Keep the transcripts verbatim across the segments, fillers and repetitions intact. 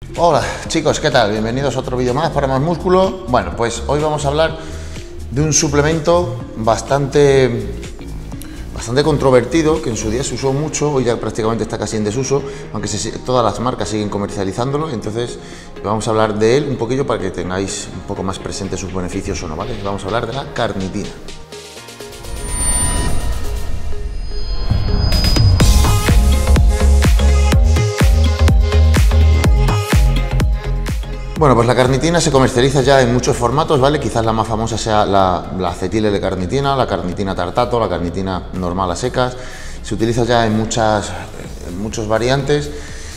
Hola chicos, ¿qué tal? Bienvenidos a otro vídeo más para más músculo. Bueno, pues hoy vamos a hablar de un suplemento bastante, bastante controvertido, que en su día se usó mucho, hoy ya prácticamente está casi en desuso, aunque se, todas las marcas siguen comercializándolo. Entonces vamos a hablar de él un poquillo para que tengáis un poco más presente sus beneficios o no, ¿vale? Vamos a hablar de la carnitina. Bueno, pues la carnitina se comercializa ya en muchos formatos, ¿vale? Quizás la más famosa sea la, la acetil L-carnitina, la carnitina tartato, la carnitina normal a secas. Se utiliza ya en muchas, en muchas variantes.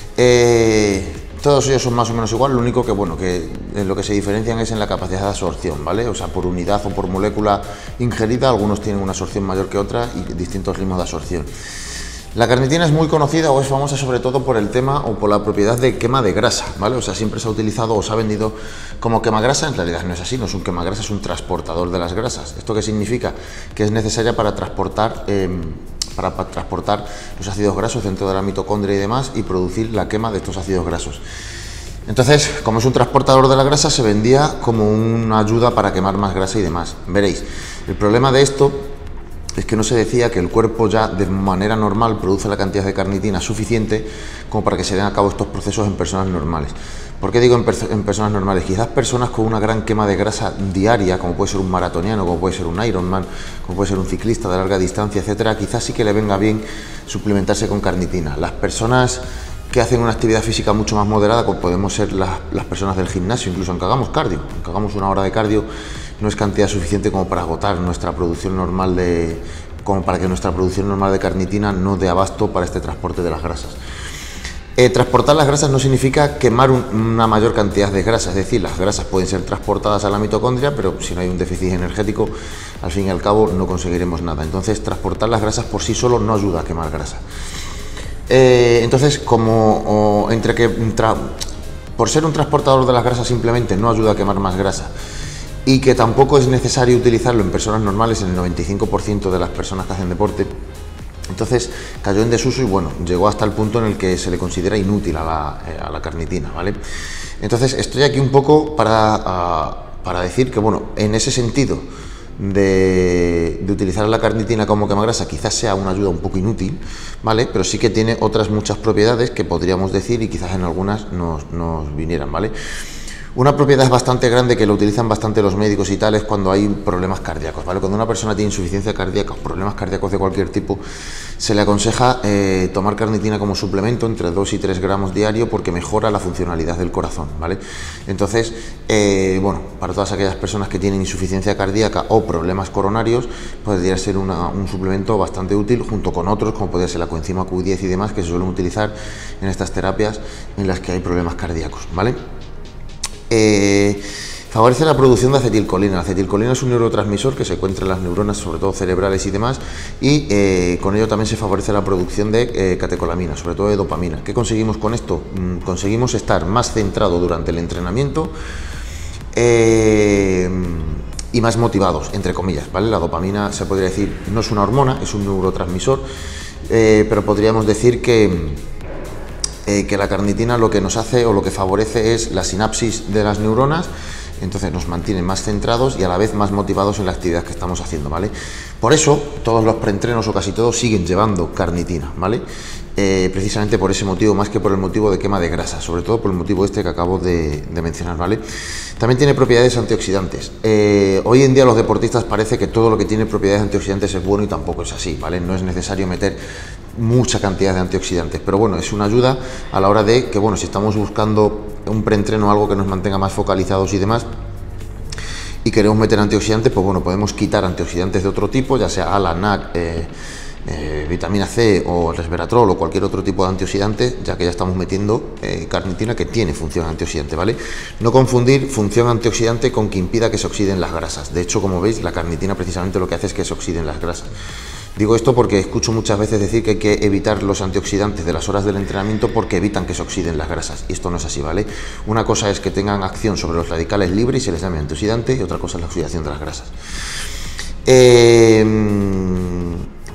Eh, todos ellos son más o menos igual, lo único que, bueno, que en lo que se diferencian es en la capacidad de absorción, ¿vale? O sea, por unidad o por molécula ingerida, algunos tienen una absorción mayor que otra y distintos ritmos de absorción. La carnitina es muy conocida o es famosa sobre todo por el tema o por la propiedad de quema de grasa, ¿vale? O sea, siempre se ha utilizado o se ha vendido como quema grasa. En realidad no es así, no es un quema grasa, es un transportador de las grasas. ¿Esto qué significa? Que es necesaria para transportar, eh, para, para transportar los ácidos grasos dentro de la mitocondria y demás y producir la quema de estos ácidos grasos. Entonces, como es un transportador de la grasa, se vendía como una ayuda para quemar más grasa y demás. Veréis, el problema de esto es que no se decía que el cuerpo ya de manera normal produce la cantidad de carnitina suficiente como para que se den a cabo estos procesos en personas normales. ¿Por qué digo en, perso en personas normales? Quizás personas con una gran quema de grasa diaria, como puede ser un maratoniano, como puede ser un Ironman, como puede ser un ciclista de larga distancia, etcétera, quizás sí que le venga bien suplementarse con carnitina. Las personas que hacen una actividad física mucho más moderada, como podemos ser las, las personas del gimnasio, incluso aunque hagamos cardio, aunque hagamos una hora de cardio, no es cantidad suficiente como para agotar nuestra producción normal de, como para que nuestra producción normal de carnitina no dé abasto para este transporte de las grasas. Eh, transportar las grasas no significa quemar un, una mayor cantidad de grasa, es decir, las grasas pueden ser transportadas a la mitocondria, pero si no hay un déficit energético, al fin y al cabo no conseguiremos nada. Entonces, transportar las grasas por sí solo no ayuda a quemar grasa. Eh, entonces, como o, entre que tra, por ser un transportador de las grasas simplemente no ayuda a quemar más grasa, y que tampoco es necesario utilizarlo en personas normales, en el noventa y cinco por ciento de las personas que hacen deporte, entonces cayó en desuso y bueno, llegó hasta el punto en el que se le considera inútil a la, eh, a la carnitina, ¿vale? Entonces estoy aquí un poco para, uh, para decir que bueno, en ese sentido de, de utilizar la carnitina como quemagrasa quizás sea una ayuda un poco inútil, ¿vale? Pero sí que tiene otras muchas propiedades que podríamos decir y quizás en algunas nos, nos vinieran, ¿vale? Una propiedad bastante grande que lo utilizan bastante los médicos y tal es cuando hay problemas cardíacos, ¿vale? Cuando una persona tiene insuficiencia cardíaca o problemas cardíacos de cualquier tipo, se le aconseja eh, tomar carnitina como suplemento entre dos y tres gramos diario porque mejora la funcionalidad del corazón, ¿vale? Entonces, eh, bueno, para todas aquellas personas que tienen insuficiencia cardíaca o problemas coronarios, podría ser una, un suplemento bastante útil junto con otros, como podría ser la coenzima Q diez y demás, que se suelen utilizar en estas terapias en las que hay problemas cardíacos, ¿vale? Eh, favorece la producción de acetilcolina. La acetilcolina es un neurotransmisor que se encuentra en las neuronas, sobre todo cerebrales y demás, y eh, con ello también se favorece la producción de eh, catecolamina, sobre todo de dopamina. ¿Qué conseguimos con esto? Mm, conseguimos estar más centrado durante el entrenamiento eh, y más motivados, entre comillas, ¿vale? La dopamina, se podría decir, no es una hormona, es un neurotransmisor, eh, pero podríamos decir que Eh, que la carnitina lo que nos hace o lo que favorece es la sinapsis de las neuronas, entonces nos mantiene más centrados y a la vez más motivados en la actividad que estamos haciendo, ¿vale? Por eso todos los preentrenos o casi todos siguen llevando carnitina, ¿vale? Eh, precisamente por ese motivo, más que por el motivo de quema de grasa, sobre todo por el motivo este que acabo de, de mencionar, ¿vale? También tiene propiedades antioxidantes. Eh, hoy en día los deportistas parece que todo lo que tiene propiedades antioxidantes es bueno y tampoco es así, ¿vale? No es necesario meter mucha cantidad de antioxidantes, pero bueno, es una ayuda a la hora de que, bueno, si estamos buscando un preentreno, algo que nos mantenga más focalizados y demás, y queremos meter antioxidantes, pues bueno, podemos quitar antioxidantes de otro tipo, ya sea A L A, N A C, eh, eh, vitamina C o resveratrol o cualquier otro tipo de antioxidante, ya que ya estamos metiendo eh, carnitina que tiene función antioxidante, ¿vale? No confundir función antioxidante con que impida que se oxiden las grasas. De hecho, como veis, la carnitina precisamente lo que hace es que se oxiden las grasas. Digo esto porque escucho muchas veces decir que hay que evitar los antioxidantes de las horas del entrenamiento porque evitan que se oxiden las grasas, y esto no es así, ¿vale? Una cosa es que tengan acción sobre los radicales libres y se les llame antioxidante, y otra cosa es la oxidación de las grasas. Eh,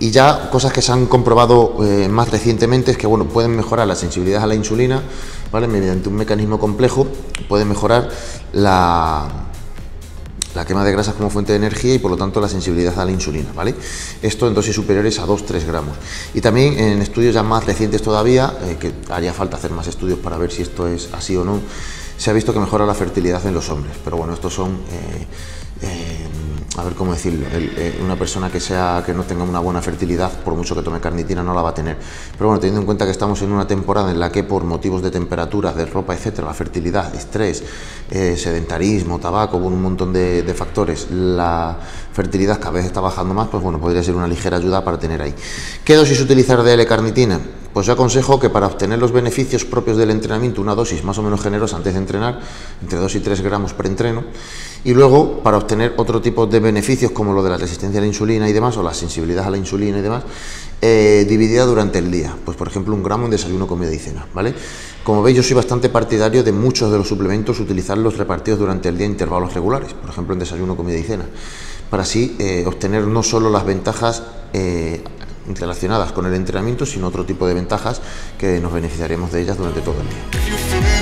Y ya cosas que se han comprobado eh, más recientemente es que, bueno, pueden mejorar la sensibilidad a la insulina, ¿vale? Mediante un mecanismo complejo pueden mejorar la, la quema de grasas como fuente de energía y por lo tanto la sensibilidad a la insulina, ¿vale? Esto en dosis superiores a dos a tres gramos. Y también en estudios ya más recientes todavía, eh, que haría falta hacer más estudios para ver si esto es así o no, se ha visto que mejora la fertilidad en los hombres. Pero bueno, estos son... Eh, eh, a ver cómo decirlo, el, eh, una persona que sea que no tenga una buena fertilidad, por mucho que tome carnitina, no la va a tener. Pero bueno, teniendo en cuenta que estamos en una temporada en la que por motivos de temperatura, de ropa, etcétera, la fertilidad, estrés, eh, sedentarismo, tabaco, bueno, un montón de, de factores, la fertilidad cada vez está bajando más, pues bueno, podría ser una ligera ayuda para tener ahí. ¿Qué dosis utilizar de L-carnitina? Pues yo aconsejo que para obtener los beneficios propios del entrenamiento, una dosis más o menos generosa antes de entrenar, entre dos y tres gramos preentreno, y luego para obtener otro tipo de beneficios como lo de la resistencia a la insulina y demás, o la sensibilidad a la insulina y demás, eh, dividida durante el día, pues por ejemplo un gramo en desayuno, comida y cena, ¿vale? Como veis, yo soy bastante partidario de muchos de los suplementos utilizarlos repartidos durante el día en intervalos regulares, por ejemplo en desayuno, comida y cena, para así eh, obtener no solo las ventajas eh, relacionadas con el entrenamiento, sino otro tipo de ventajas que nos beneficiaremos de ellas durante todo el día.